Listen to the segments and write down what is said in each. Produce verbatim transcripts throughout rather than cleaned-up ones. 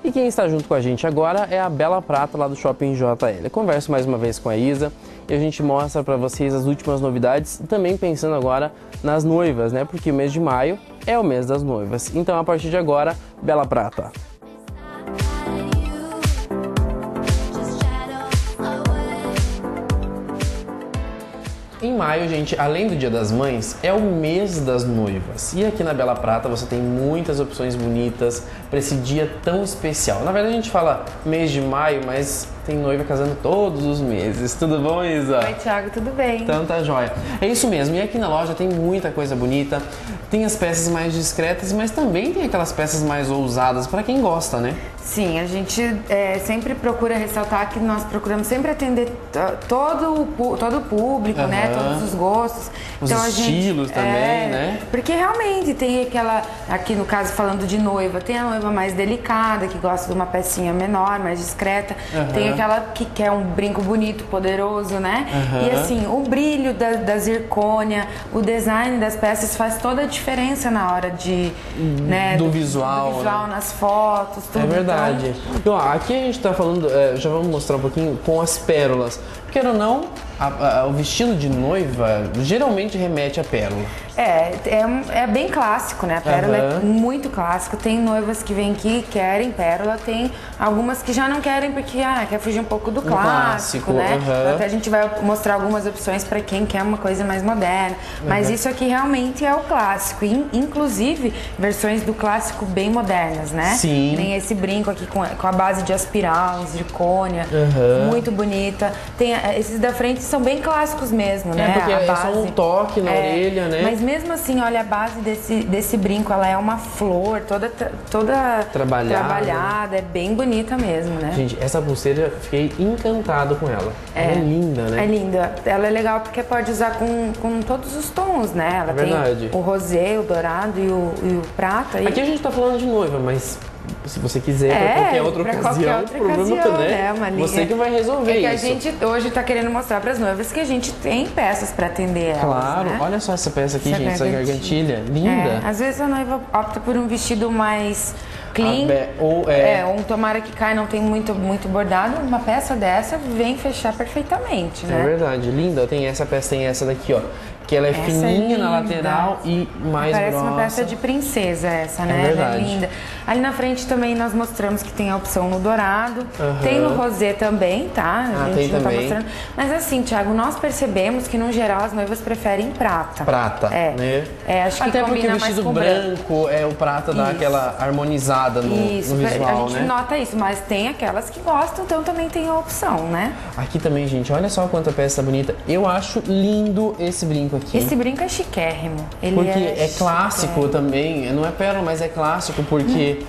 E quem está junto com a gente agora é a Bela Prata, lá do Shopping J L. Eu converso mais uma vez com a Isa e a gente mostra para vocês as últimas novidades, também pensando agora nas noivas, né? Porque o mês de maio é o mês das noivas. Então, a partir de agora, Bela Prata. Em maio, gente, além do Dia das Mães, é o mês das noivas. E aqui na Bela Prata você tem muitas opções bonitas para esse dia tão especial. Na verdade a gente fala mês de maio, mas tem noiva casando todos os meses. Tudo bom, Isa? Oi, Thiago, tudo bem? Então tá jóia. É isso mesmo, e aqui na loja tem muita coisa bonita, tem as peças mais discretas, mas também tem aquelas peças mais ousadas para quem gosta, né? Sim, a gente é, sempre procura ressaltar que nós procuramos sempre atender todo o, todo o público, uhum, né? Todos os gostos. Os então, estilos a gente, também, é, né? Porque realmente tem aquela, aqui no caso falando de noiva, tem a noiva mais delicada, que gosta de uma pecinha menor, mais discreta. Uhum. Tem aquela que quer um brinco bonito, poderoso, né? Uhum. E assim, o brilho da, da zircônia, o design das peças faz toda a diferença na hora de... Né, do, do visual, do visual, né? Nas fotos, tudo. É verdade. Então, ó, aqui a gente tá falando, é, já vamos mostrar um pouquinho com as pérolas. Quero ou não, a, a, o vestido de noiva geralmente remete à pérola. É, é, é bem clássico, né? A pérola uhum. é muito clássico. Tem noivas que vêm aqui e querem pérola, tem algumas que já não querem porque ah, quer fugir um pouco do clássico, clássico né? Uhum. Até a gente vai mostrar algumas opções para quem quer uma coisa mais moderna. Mas uhum. isso aqui realmente é o clássico. Inclusive, versões do clássico bem modernas, né? Sim. Tem esse brinco aqui com, com a base de aspiral, zircônia, uhum. muito bonita. Tem, esses da frente são bem clássicos mesmo, né? É, porque a é base, só um toque na é, orelha, né? Mas mesmo assim, olha, a base desse, desse brinco, ela é uma flor, toda, toda trabalhada. trabalhada, é bem bonita mesmo, né? Gente, essa pulseira, fiquei encantado com ela. É, ela é linda, né? É linda. Ela é legal porque pode usar com, com todos os tons, né? Ela é verdade. Tem o rosé, o dourado e o, e o prata. E... Aqui a gente tá falando de noiva, mas... se você quiser, é, para qualquer outra ocasião, qualquer outra o problema ocasião, né? né? Uma linha. Você que vai resolver é que isso. A gente hoje tá querendo mostrar para as noivas que a gente tem peças para atender elas. Claro, né? olha só essa peça aqui, essa gente, gargantilha. essa gargantilha, linda. É, às vezes a noiva opta por um vestido mais clean, ou é... é, um tomara que cai, não tem muito, muito bordado, uma peça dessa vem fechar perfeitamente, né? É verdade, linda. Tem essa peça, tem essa daqui, ó. Que ela é essa fininha é na lateral e mais Parece grossa. Parece uma peça de princesa essa, né? É verdade. Ela é linda. Ali na frente também nós mostramos que tem a opção no dourado. Uhum. Tem no rosé também, tá? A ah, gente tem não também. Tá mostrando. Mas assim, Thiago, nós percebemos que no geral as noivas preferem prata. Prata, é. né? É, acho que até porque o mais vestido com branco, branco é o prata dá aquela harmonizada no, isso. no visual, a gente né? nota isso, mas tem aquelas que gostam, então também tem a opção, né? Aqui também, gente, olha só quanta peça bonita. Eu acho lindo esse brinco aqui. Esse brinco é chiquérrimo. Ele porque é, é clássico também, não é pérola, mas é clássico porque...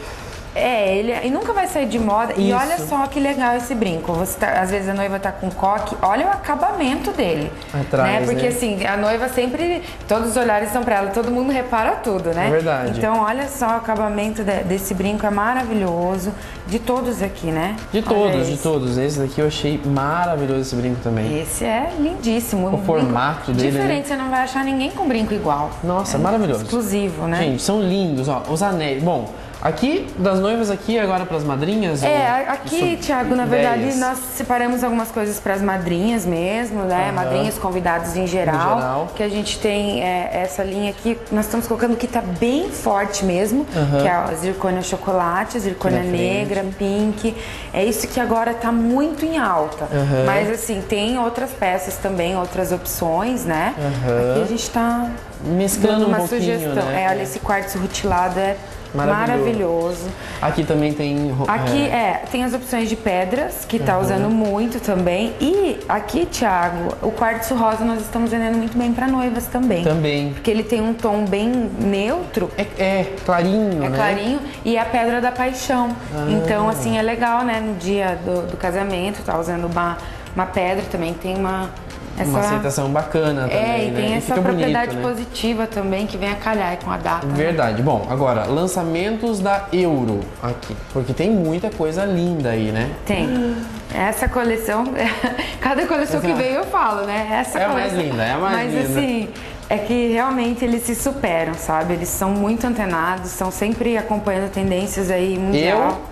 É, ele e nunca vai sair de moda. Isso. E olha só que legal esse brinco. Você tá, às vezes a noiva tá com coque, olha o acabamento dele. Atrás, né? Porque né? assim, a noiva sempre, todos os olhares estão para ela, todo mundo repara tudo, né? É verdade. Então olha só o acabamento de, desse brinco, é maravilhoso. De todos aqui, né? De olha todos, esse. de todos. Esse daqui eu achei maravilhoso, esse brinco também. Esse é lindíssimo. O um formato dele, diferente, né? você não vai achar ninguém com brinco igual. Nossa, é maravilhoso. Exclusivo, né? Gente, são lindos, ó, os anéis. Bom, aqui, das noivas aqui, agora para as madrinhas? É, aqui, Thiago, na ideias. verdade, nós separamos algumas coisas para as madrinhas mesmo, né? Uhum. Madrinhas, convidados em geral, em geral. Que a gente tem é, essa linha aqui, nós estamos colocando que tá bem forte mesmo, uhum. que é a zircônia chocolate, a zircônia negra, pink. É isso que agora tá muito em alta. Uhum. Mas, assim, tem outras peças também, outras opções, né? Uhum. Aqui a gente tá mesclando uma um pouquinho, sugestão. né? É, olha, esse quartzo rutilado é Maravilhoso. Maravilhoso. Aqui também tem... Aqui, é, tem as opções de pedras, que tá uhum. usando muito também. E aqui, Thiago, o quartzo rosa nós estamos vendendo muito bem para noivas também. Também. Porque ele tem um tom bem neutro. É, é clarinho, é né? É clarinho. E é a pedra da paixão. Ah. Então, assim, é legal, né? No dia do, do casamento, tá usando uma, uma pedra também. Tem uma... Essa... Uma aceitação bacana também, é, e né? tem E essa propriedade bonito, né? positiva também, que vem a calhar com a data. Verdade. Né? Bom, agora, lançamentos da Euro aqui, porque tem muita coisa linda aí, né? Tem. Essa coleção, cada coleção Essa... que veio eu falo, né? Essa é a coleção... mais linda, é a mais Mas, linda. Mas assim, é que realmente eles se superam, sabe? Eles são muito antenados, estão sempre acompanhando tendências aí mundial. Eu...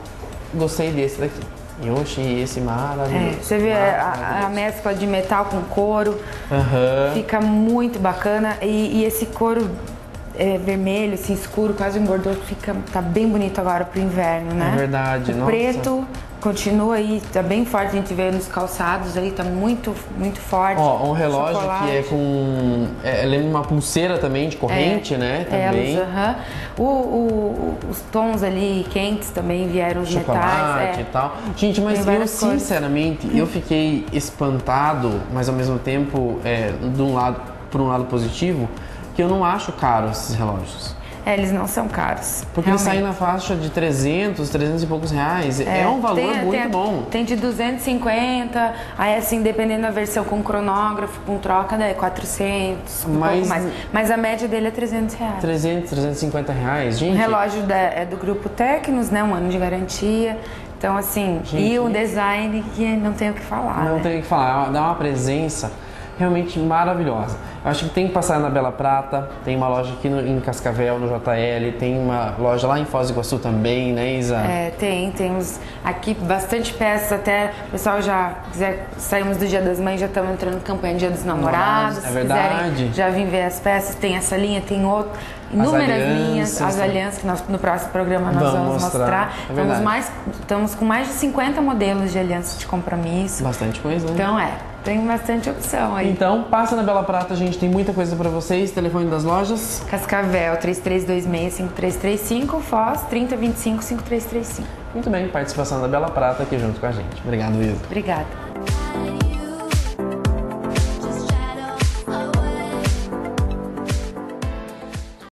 gostei desse daqui. Eu achei esse maravilhoso. É, você vê a, a mescla de metal com couro, uhum. fica muito bacana. E, e esse couro é, vermelho, assim, escuro, quase um bordô, fica, tá bem bonito agora pro inverno, né? É verdade, o nossa. preto continua aí, tá bem forte, a gente vê nos calçados aí, tá muito, muito forte. Ó, um relógio chocolate. que é com... É, lembra uma pulseira também, de corrente, é, né? Também. Elas, uh-huh. o, o, os tons ali quentes também vieram, os chocolate metais. É. e tal. Gente, mas eu sinceramente, coisas. eu fiquei espantado, mas ao mesmo tempo, é, de um lado, por um lado positivo, que eu não acho caro esses relógios. É, eles não são caros. Porque eles saem na faixa de trezentos, trezentos e poucos reais. É, é um valor tem, muito tem, bom. Tem de duzentos e cinquenta, aí assim, dependendo da versão com cronógrafo, com troca, é quatrocentos, um mas, pouco mais. Mas a média dele é trezentos reais. trezentos, trezentos e cinquenta reais, gente. O relógio da, é do grupo Tecnos, né? Um ano de garantia. Então, assim, gente, e o design que não tem o que falar. Não né? tem o que falar, dá uma presença realmente maravilhosa. Eu acho que tem que passar na Bela Prata, tem uma loja aqui no, em Cascavel, no J L, tem uma loja lá em Foz do Iguaçu também, né, Isa? É, tem, temos aqui bastante peças, até o pessoal já quiser, saímos do Dia das Mães, já estamos entrando em campanha Dia dos Namorados. É verdade. Quiserem, já vim ver as peças, tem essa linha, tem outra, inúmeras as linhas, as alianças que nós, no próximo programa nós vamos, vamos mostrar. mostrar. É estamos, mais, estamos com mais de cinquenta modelos de alianças de compromisso. Bastante coisa, né? Então é. Tem bastante opção aí. Então, passa na Bela Prata, a gente tem muita coisa pra vocês. Telefone das lojas? Cascavel, três três dois seis, cinco três três cinco, Foz, trinta, vinte e cinco, cinco três três cinco. Muito bem, participação da Bela Prata aqui junto com a gente. Obrigado, Isa. Obrigada.